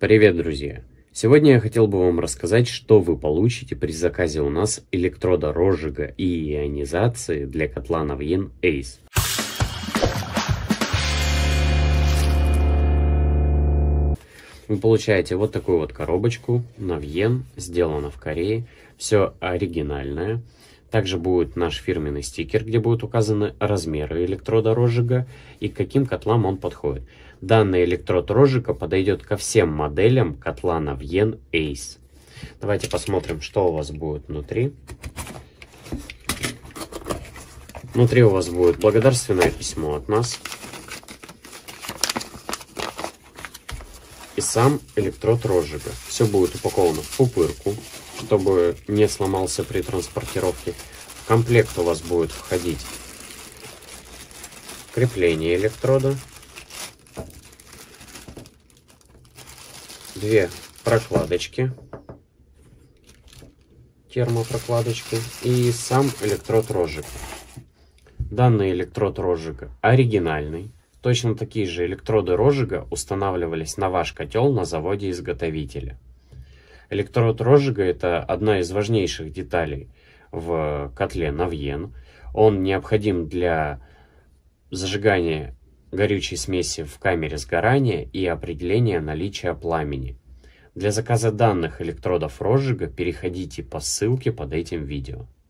Привет, друзья! Сегодня я хотел бы вам рассказать, что вы получите при заказе у нас электрода розжига и ионизации для котла Navien Ace. Вы получаете вот такую вот коробочку Navien, сделана в Корее, все оригинальное. Также будет наш фирменный стикер, где будут указаны размеры электрода розжига и к каким котлам он подходит. Данный электрод розжига подойдет ко всем моделям котла Navien Ace. Давайте посмотрим, что у вас будет внутри. Внутри у вас будет благодарственное письмо от нас. И сам электрод розжига. Все будет упаковано в пупырку, чтобы не сломался при транспортировке. В комплект у вас будет входить крепление электрода, две прокладочки, термопрокладочки и сам электрод розжига. Данный электрод розжига оригинальный. Точно такие же электроды розжига устанавливались на ваш котел на заводе-изготовителя. Электрод розжига — это одна из важнейших деталей в котле Navien. Он необходим для зажигания горючей смеси в камере сгорания и определения наличия пламени. Для заказа данных электродов розжига переходите по ссылке под этим видео.